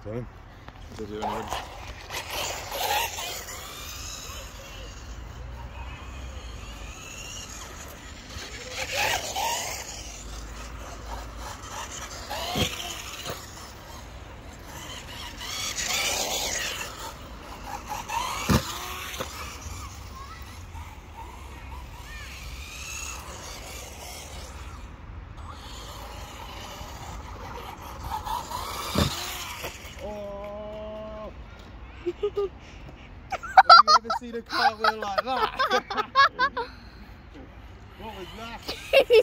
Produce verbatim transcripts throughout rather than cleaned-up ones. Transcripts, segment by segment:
on him. Does it anyway? Have you ever seen a cartwheel like that? What was that? Is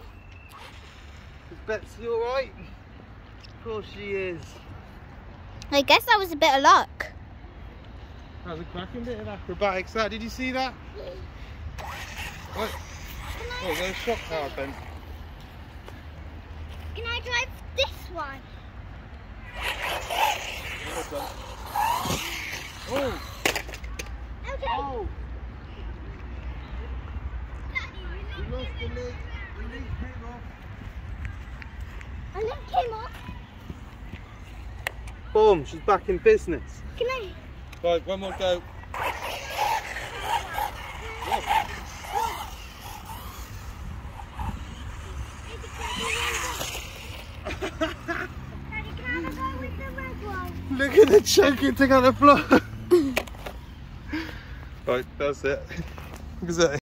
Betsy alright? Of course she is. I guess that was a bit of luck. That was a cracking bit of acrobatics. That, did you see that? What? Oh, there's a shock tower bent. Can I drive this one? Oh! Okay. Oh! You lost the leg. The leg came off. My leg came off. Boom, she's back in business. Can I? Right, one more go. Daddy, can I go with the red one? Look at the choking thing on the floor. Right, that's it. Look at that.